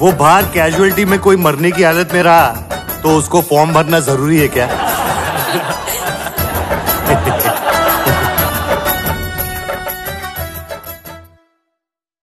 वो बाहर कैजुअलिटी में कोई मरने की हालत में रहा तो उसको फॉर्म भरना जरूरी है क्या?